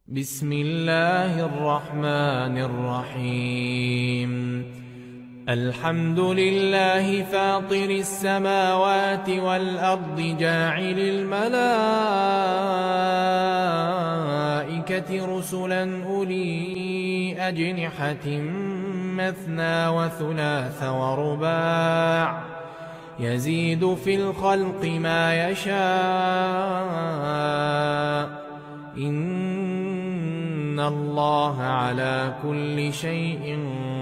بسم الله الرحمن الرحيم. الحمد لله فاطر السماوات والأرض جاعل الملائكة رسلا أولي أجنحة مثنى وثلاث ورباع يزيد في الخلق ما يشاء إن الله على كل شيء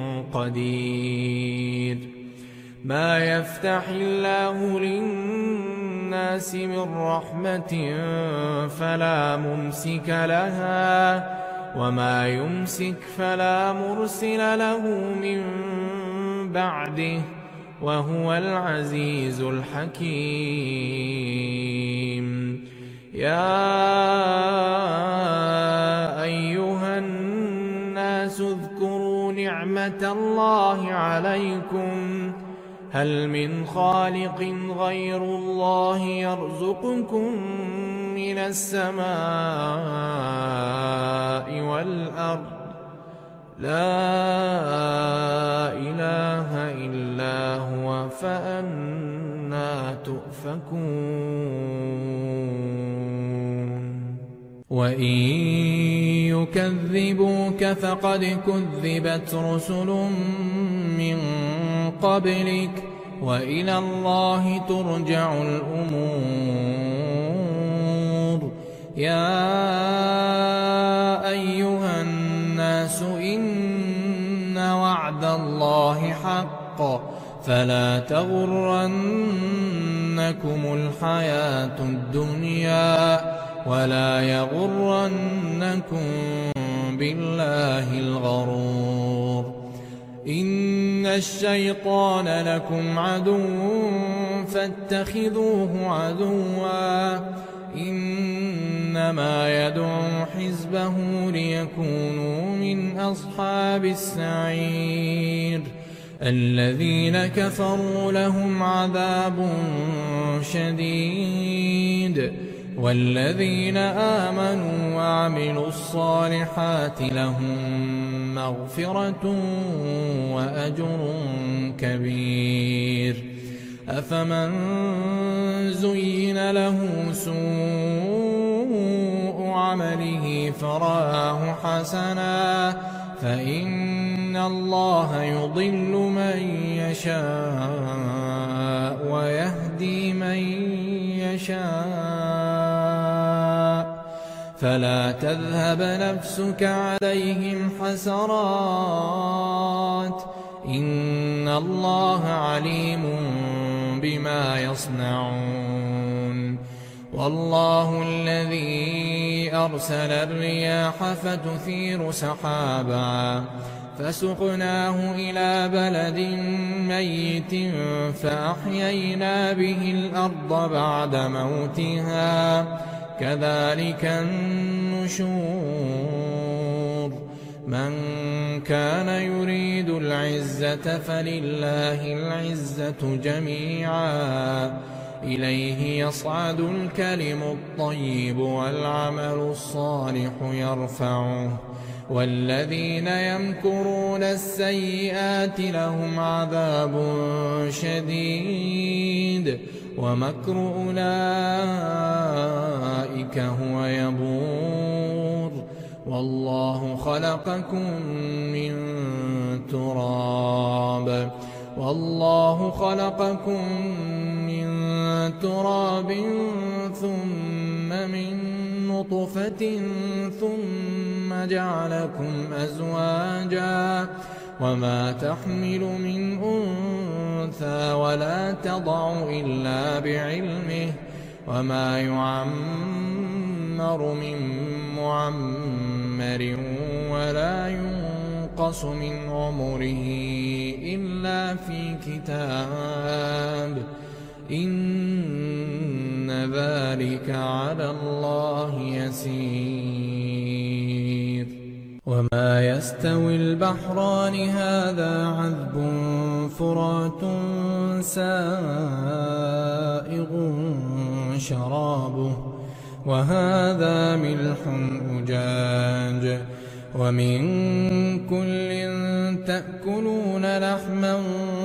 قدير. ما يفتح الله للناس من رحمة فلا ممسك لها وما يمسك فلا مرسل له من بعده وهو العزيز الحكيم. يا أيها الناس اذكروا نعمة الله عليكم هل من خالق غير الله يرزقكم من السماء والأرض لا إله إلا هو فأنى تؤفكون. وإن يكذبوك فقد كذبت رسل من قبلك وإلى الله ترجع الأمور. يا أيها الناس إن وعد الله حق فلا تغرنكم الحياة الدنيا ولا يغرنكم بالله الغرور. إن الشيطان لكم عدو فاتخذوه عدوا إنما يدعو حزبه ليكونوا من أصحاب السعير. الذين كفروا لهم عذاب شديد والذين آمنوا وعملوا الصالحات لهم مغفرة وأجر كبير. أفمن زين له سوء عمله فرآه حسنا فإن الله يضل من يشاء ويهدي من يشاء فلا تذهب نفسك عليهم حسرات إن الله عليم بما يصنعون. والله الذي أرسل الرياح فتثير سحابا فسقناه إلى بلد ميت فأحيينا به الأرض بعد موتها كذلك النشور. من كان يريد العزة فلله العزة جميعا إليه يصعد الكلم الطيب والعمل الصالح يرفعه والذين يمكرون السيئات لهم عذاب شديد ومكر أولئك هو يبور. والله خلقكم من تراب ثم من نطفة ثم جعلكم أزواجا وما تحمل من أنثى ولا تضع إلا بعلمه وما يعمر من معمر ولا ينقص من عمره إلا في كتاب إن ذلك على الله يسير. وما يستوي البحران هذا عذب فرات سائغ شرابه وهذا ملح أجاج ومن كل تأكلون لحما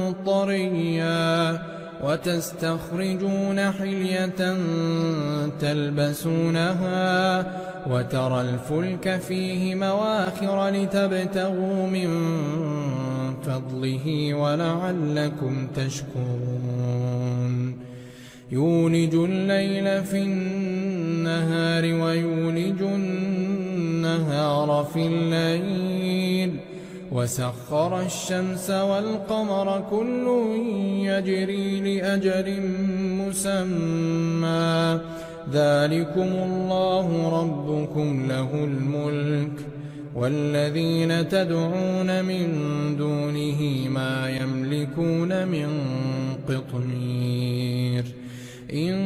طريا وتستخرجون حلية تلبسونها وترى الفلك فيه مواخر لتبتغوا من فضله ولعلكم تشكرون يولج الليل في النهار ويولج النهار في الليل وسخر الشمس والقمر كل يجري لأجل مسمى ذلكم الله ربكم له الملك والذين تدعون من دونه ما يملكون من قطمير إن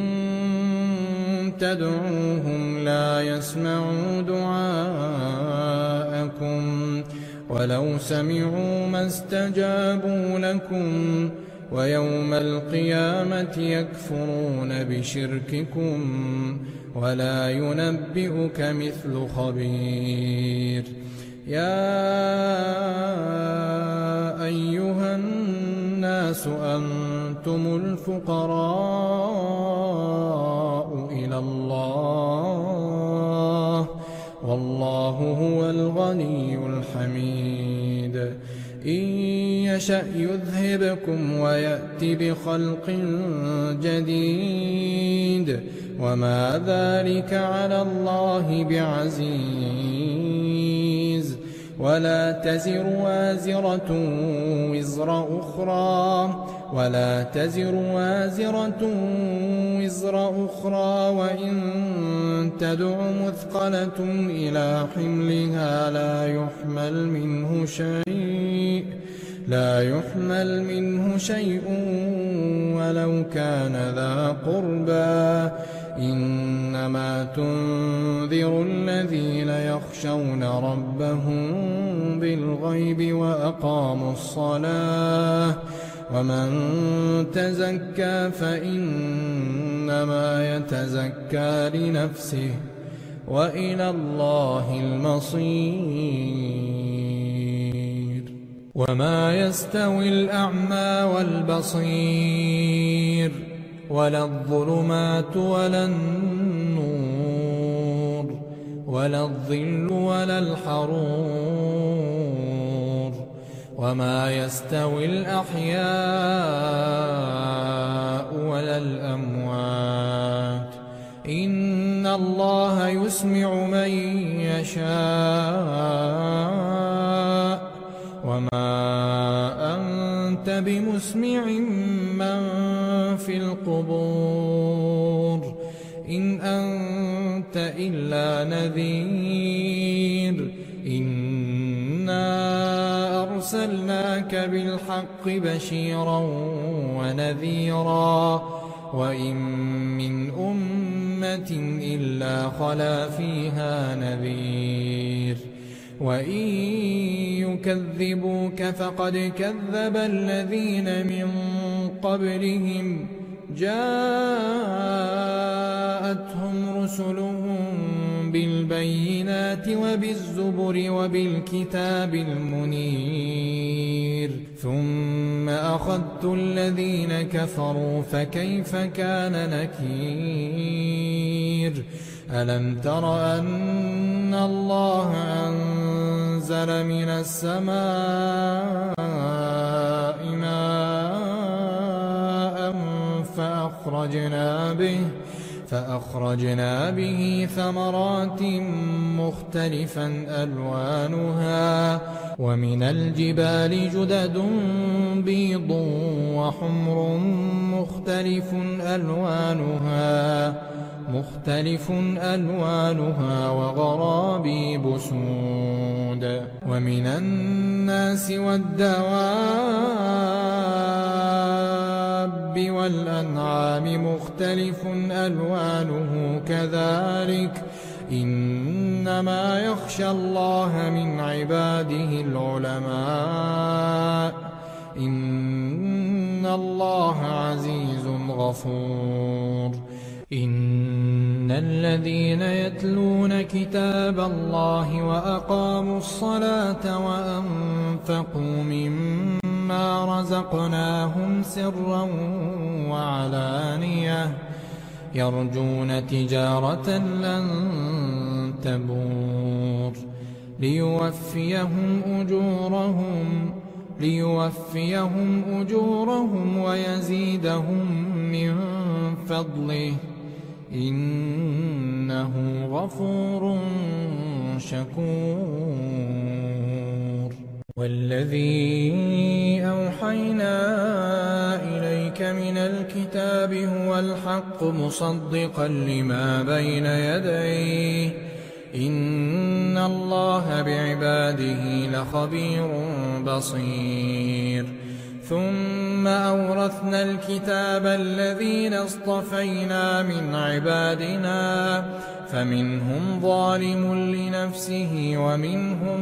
تدعوهم لا يسمعوا دعاءكم ولو سمعوا ما استجابوا لكم ويوم القيامة يكفرون بشرككم ولا ينبئك مثل خبير يا أيها الناس أنتم الفقراء إلى الله والله هو الغني الحميد إن يشأ يذهبكم ويأت بخلق جديد وما ذلك على الله بعزيز ولا تزر وازرة وزر أخرى وإن تدع مثقلة إلى حملها لا يحمل منه شيء ولو كان ذا قربى إنما تنذر الذين يخشون ربهم بالغيب وأقاموا الصلاة ومن تزكى فإنما يتزكى لنفسه وإلى الله المصير وما يستوي الأعمى والبصير ولا الظلمات ولا النور ولا الظل ولا الحرور وما يستوي الأحياء ولا الأموات إن الله يسمع من يشاء وما أنت بمسمع من في القبور إن أنت إلا نذير إنا أرسلناك بالحق بشيرا ونذيرا وإن من أمة إلا خلا فيها نذير وإن يكذبوك فقد كذب الذين من قبلهم جاءتهم رسلهم بالبينات وبالزبر وبالكتاب المنير ثم أخذت الذين كفروا فكيف كان نكير ألم تر أن الله أنزل من السماء ماء فأخرجنا به ثمرات مختلفا ألوانها ومن الجبال جدد بيض وحمر مختلف ألوانها وغرابيب سود ومن الناس والدواب والأنعام مختلف ألوانه كذلك إنما يخشى الله من عباده العلماء إن الله عزيز غفور إن الذين يتلون كتاب الله وأقاموا الصلاة وأنفقوا مما رزقناهم سرا وعلانية يرجون تجارة لن تبور ليوفيهم أجورهم ويزيدهم من فضله إنه غفور شكور. والذي أوحينا إليك من الكتاب هو الحق مصدقا لما بين يديه إن الله بعباده لخبير بصير. ثم أورثنا الكتاب الذين اصطفينا من عبادنا فمنهم ظالم لنفسه ومنهم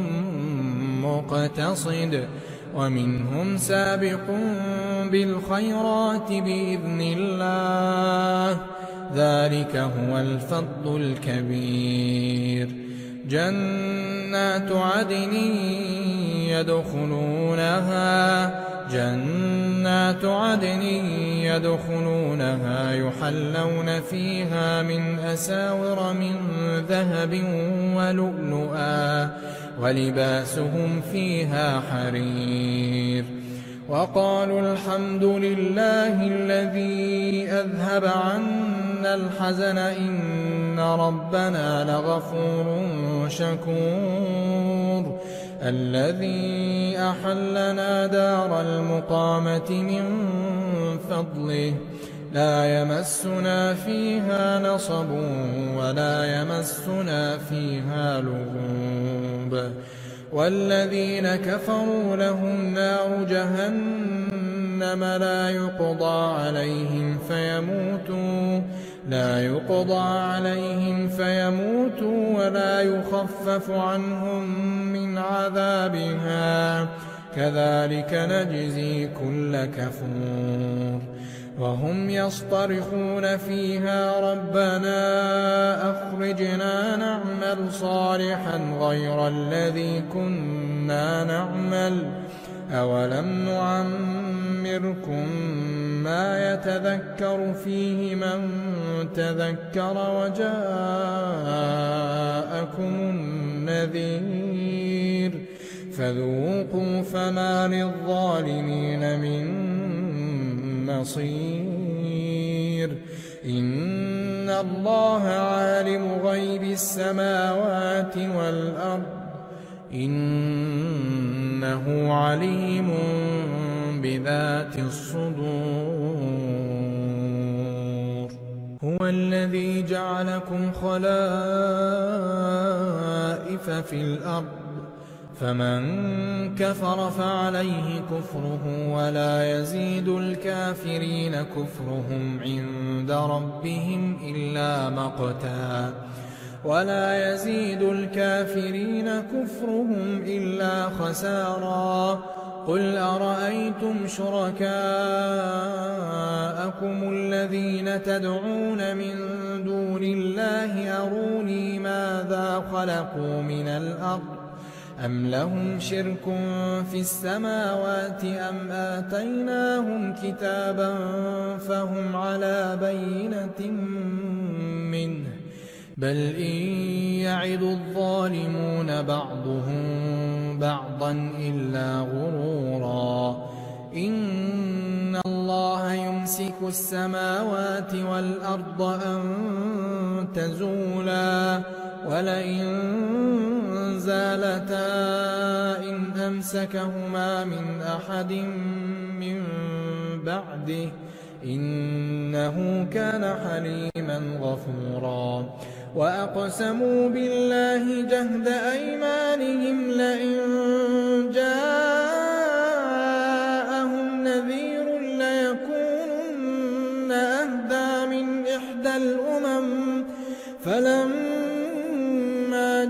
مقتصد ومنهم سابق بالخيرات بإذن الله ذلك هو الفضل الكبير. جنات عدن يدخلونها يحلون فيها من أساور من ذهب ولؤلؤا ولباسهم فيها حرير. وقالوا الحمد لله الذي أذهب عنا الحزن إن ربنا لغفور شكور. الذي أحلنا دار المقامة من فضله لا يمسنا فيها نصب ولا يمسنا فيها لغوب. والذين كفروا لهم نار جهنم لا يقضى عليهم فيموتوا ولا يخفف عنهم من عذابها كذلك نجزي كل كفور. وهم يصطرخون فيها ربنا أخرجنا نعمل صالحا غير الذي كنا نعمل أولم نعمركم ما يتذكر فيه من تذكر وجاءكم النذير فذوقوا فما للظالمين من نصير. إن الله عالم غيب السماوات والأرض إنه عليم بذات الصدور. هو الذي جعلكم خلائف في الأرض فمن كفر فعليه كفره ولا يزيد الكافرين كفرهم عند ربهم إلا مقتا خسارا. قل أرأيتم شركاءكم الذين تدعون من دون الله أروني ماذا خلقوا من الأرض أم لهم شرك في السماوات أم آتيناهم كتابا فهم على بينة منه بل إن يعد الظالمون بعضهم بعضا إلا غرورا. إن الله يمسك السماوات والأرض أن تزولا ولئن زالتا إن أمسكهما من أحد من بعده إنه كان حليما غفورا. وأقسموا بالله جهد أيمانهم لئن جاءهم نذير ليكونن أهدى من إحدى الأمم فلما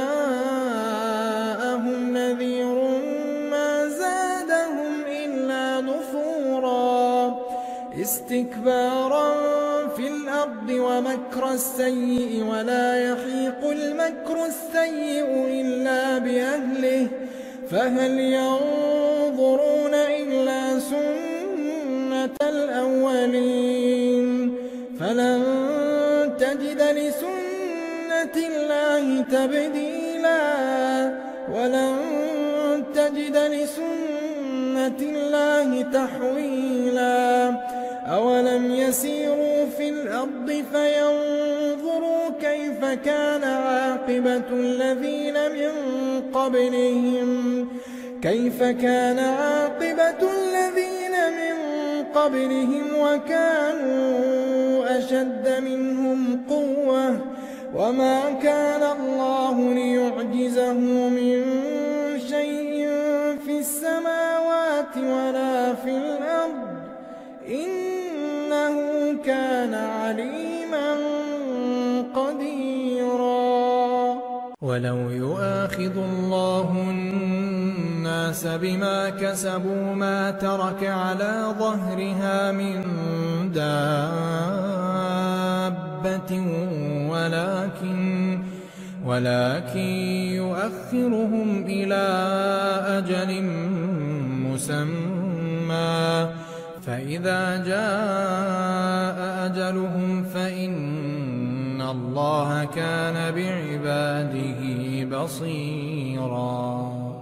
جاءهم نذير ما زادهم إلا نفورا استكبارا في الأرض مكر السيء ولا يحيق المكر السيء إلا بأهله فهل ينظرون إلا سنة الأولين فلن تجد لسنة الله تبديلا ولن تجد لسنة الله تحويلا أولم يسيروا في الأرض فينظروا كيف كان عاقبة الذين من قبلهم وكانوا أشد منهم قوة وما كان الله ليعجزه من شيء في السماوات ولا في الأرض إنه كان عليما قديرا ولو يؤاخذ الله الناس بما كسبوا ما ترك على ظهرها من دابة ولكن يؤخرهم إلى أجل مسمى فإذا جاء أجلهم فإن الله كان بعباده بصيرا